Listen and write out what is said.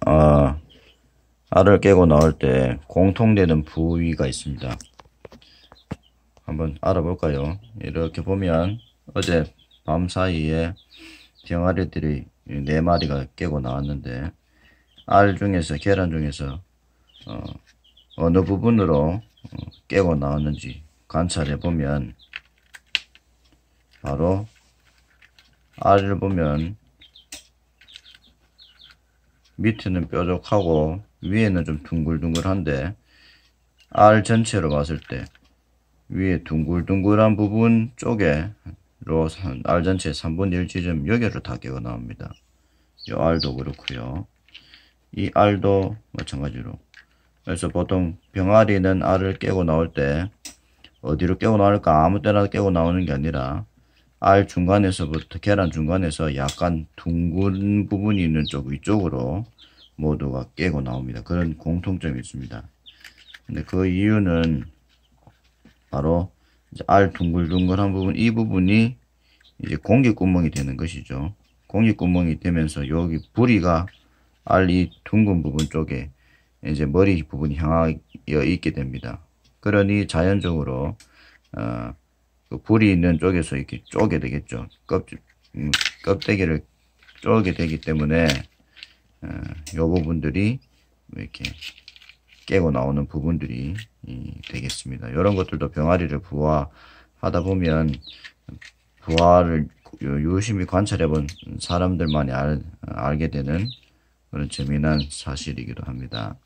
알을 깨고 나올 때 공통되는 부위가 있습니다. 한번 알아볼까요? 이렇게 보면 어제 밤 사이에 병아리들이 4마리가 깨고 나왔는데, 알 중에서, 계란 중에서 어느 부분으로 깨고 나왔는지 관찰해 보면, 바로 알을 보면 밑에는 뾰족하고 위에는 좀 둥글둥글한데, 알 전체로 봤을 때 위에 둥글둥글한 부분 쪽에 알 전체 3분의 1 지점 여기를 다 깨고 나옵니다. 이 알도 그렇고요. 이 알도 마찬가지로. 그래서 보통 병아리는 알을 깨고 나올 때 어디로 깨고 나올까? 아무 때나 깨고 나오는 게 아니라 알 중간에서부터, 계란 중간에서 약간 둥근 부분이 있는 쪽 위쪽으로 모두가 깨고 나옵니다. 그런 공통점이 있습니다. 근데 그 이유는 바로 이제 알 둥글둥글한 부분, 이 부분이 이제 공기구멍이 되는 것이죠. 공기구멍이 되면서 여기 부리가 알 이 둥근 부분 쪽에 이제 머리 부분이 향하여 있게 됩니다. 그러니 자연적으로 그 불이 있는 쪽에서 이렇게 쪼게 되겠죠. 껍데기를 쪼게 되기 때문에 이 부분들이 이렇게 깨고 나오는 부분들이 되겠습니다. 이런 것들도 병아리를 부화하다 보면, 부화를 유심히 관찰해 본 사람들만이 알게 되는 그런 재미난 사실이기도 합니다.